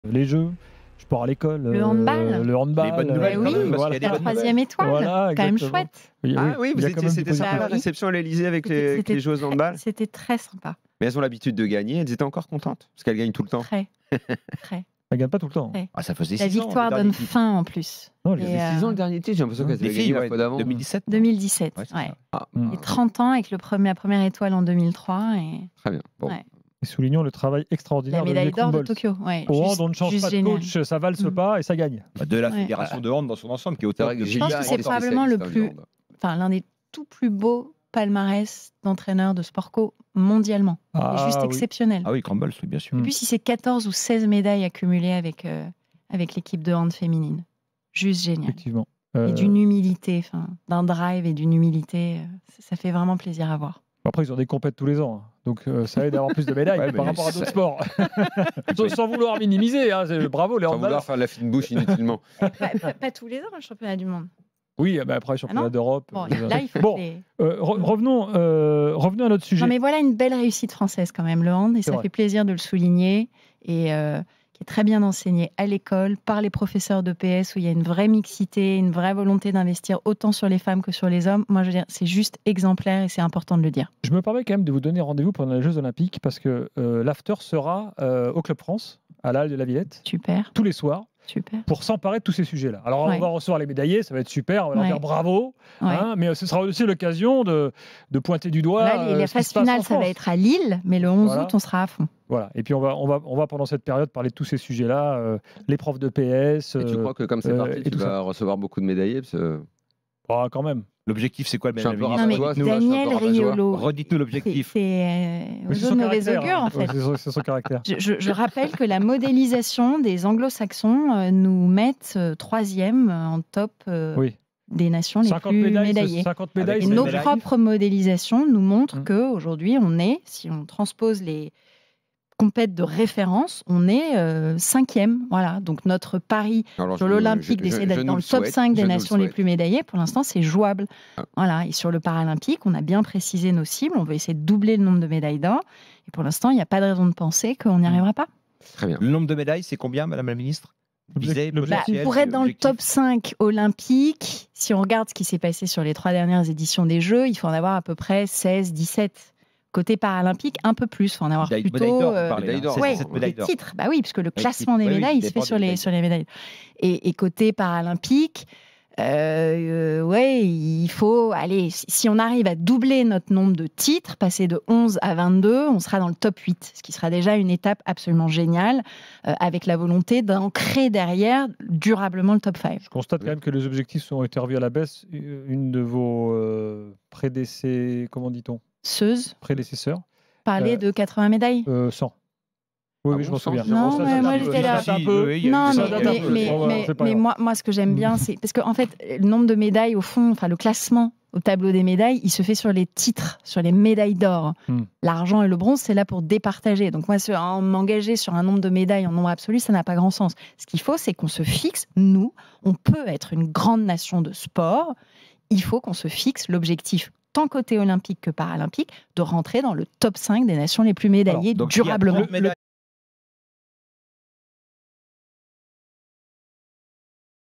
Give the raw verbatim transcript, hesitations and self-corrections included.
Les jeux, sport à l'école, Le handball. euh, le handball. Les bonnes nouvelles, Mais oui, quand même, parce voilà. qu'il y a des la bonnes troisième étoile, Voilà, quand même exactement. chouette. Oui, Ah oui, il y a vous quand étiez- même du c'était sympa positif. Bah la oui. réception à l'Elysée avec les, C'était- avec les joueuses de handball. C'était très sympa. Mais elles ont l'habitude de gagner, elles étaient encore contentes, parce qu'elles gagnent tout le temps. Très, très. Ça gagne pas tout le temps. Ouais. Ah, ça faisait La six ans. victoire le donne dernier titre. faim en plus. Non, Il y les- Et, avait six euh, ans le dernier titre, j'ai l'impression qu'elles Les avaient filles, gagné la ouais, fois d'avant. deux mille dix-sept. deux mille dix-sept, Ouais, c'est ouais. ça. Ah, Mm. Et trente ans avec le premier, la première étoile en deux mille trois. Et très bien. Bon. Ouais. Et soulignons le travail extraordinaire la de médaille Olivier d'or de Krumbolz. Tokyo. Ouais, Au juste- hand, on ne change juste pas de génial. coach, ça valse Mm. pas et ça gagne. Bah, de la Ouais. fédération de hand dans son ensemble qui est au C'est top. vrai que de- Je pense Gilles que c'est était probablement le spécialiste, plus, hein, enfin l'un des tout plus beaux palmarès d'entraîneurs de sport co mondialement. Il est Ah, juste oui. exceptionnel. Ah oui, Crumble, oui, bien sûr. Et puis si c'est quatorze ou seize médailles accumulées avec, euh, avec l'équipe de hand féminine. Juste génial. Effectivement. Et Euh, d'une humilité, enfin, d'un drive et d'une humilité, euh, ça, ça fait vraiment plaisir à voir. Après, ils ont des compètes tous les ans, hein. Donc euh, ça aide à avoir plus de médailles Ouais, par mais rapport à ça- d'autres sports. sans, sans vouloir minimiser, hein, c'est- bravo les Sans handballeurs. vouloir faire la fine bouche inutilement. pas, pas- pas tous les ans, le championnat du monde. Oui, bah après championnat non d'Europe. Bon, euh, là, il faut bon, que les- euh, re- revenons, euh, revenons à notre sujet. Non, mais voilà une belle réussite française quand même, le hand, et C'est ça vrai. fait plaisir de le souligner, et euh, qui est très bien enseigné à l'école, par les professeurs d'E P S, où il y a une vraie mixité, une vraie volonté d'investir autant sur les femmes que sur les hommes. Moi, je veux dire, c'est juste exemplaire, et c'est important de le dire. Je me permets quand même de vous donner rendez-vous pendant les Jeux Olympiques parce que euh, l'after sera euh, au Club France, à la Halle de la Villette, Super, tous les soirs, super. pour s'emparer de tous ces sujets-là. Alors, Ouais. on va recevoir les médaillés, ça va être super, on va leur Ouais. dire bravo, Ouais. hein, mais ce sera aussi l'occasion de, de pointer du doigt. Là, les- euh, la ce qui phase se passe en finale, ça va France. être à Lille, mais le onze Voilà. août, on sera à fond. Voilà. Et puis, on va, on, va, on va pendant cette période parler de tous ces sujets-là, euh, les profs de P S. Et tu euh, crois que comme c'est euh, parti, et tu tout ça. vas recevoir beaucoup de médaillés parce que... Ah, quand même. L'objectif, c'est quoi, Je suis un madame peu la Non, mais ministre rabat-joie, c'est Daniel un peu rabat-joie. Riolo, Redites-nous c'est l'objectif. c'est, euh, Mais aux c'est eaux son de mauvais caractère, augure, hein. en fait. Ouais, c'est son- c'est son caractère. Je, je- je rappelle que la modélisation des anglo-saxons euh, nous mettent euh, troisième euh, en top euh, Oui. des nations les cinquante plus médailles, médaillées. c'est- cinquante médailles, Et Avec c'est nos les médailles. propres modélisations nous montrent Mm. qu'aujourd'hui, on est, si on transpose les compètes de référence, on est euh, cinquième. Voilà. Donc notre pari Alors, sur je- l'Olympique je- d'essayer je- d'être je dans nous le top souhaite, cinq des je nous le nations les souhaite. plus médaillées, pour l'instant, c'est jouable. Ah. Voilà. Et sur le Paralympique, on a bien précisé nos cibles. On veut essayer de doubler le nombre de médailles d'or. Et pour l'instant, il n'y a pas de raison de penser qu'on n'y arrivera pas. Très bien. Le nombre de médailles, c'est combien, madame la ministre Visée, L'objectif- Bah, potentiel, pour être dans le objectif. top cinq olympique, si on regarde ce qui s'est passé sur les trois dernières éditions des Jeux, il faut en avoir à peu près seize, dix-sept. Côté paralympique, un peu plus. Il faut en avoir Médaille- plutôt... médaille d'or, vous euh, parlez, médaille hein. d'or. C'est Ouais, cette les médaille d'or. titres, bah oui, puisque le Les classement titres, des oui, oui, médailles, il ça se fait dépend sur des les, médailles. sur les médailles. Et, et côté paralympique, euh, euh, ouais, il faut, allez, si, si on arrive à doubler notre nombre de titres, passer de onze à vingt-deux, on sera dans le top huit, ce qui sera déjà une étape absolument géniale, euh, avec la volonté d'ancrer derrière durablement le top cinq. Je constate quand même que les objectifs ont été revus à la baisse. Une de vos euh, prédécesseurs, comment dit-on Seuse, Prédécesseurs, parler Euh, de quatre-vingts médailles. euh, cent. Oui, Ah oui, bon, je m'en cent, souviens. c'est Non, Bon, ça, mais ça moi, date- j'étais ça là. date un Si, peu. oui, il y a Non, eu- ça mais, date un mais, peu. mais, Bon, voilà, mais- c'est pas mais grave. moi, moi, ce que j'aime bien, c'est parce qu'en fait, le nombre de médailles, au fond, enfin, le classement au tableau des médailles, il se fait sur les titres, sur les médailles d'or. Hmm. L'argent et le bronze, c'est là pour départager. Donc moi, ce- en m'engager sur un nombre de médailles en nombre absolu, ça n'a pas grand sens. Ce qu'il faut, c'est qu'on se fixe, nous, on peut être une grande nation de sport, il faut qu'on se fixe l'objectif, tant côté olympique que paralympique, de rentrer dans le top cinq des nations les plus médaillées Donc, il y a durablement. trente médailles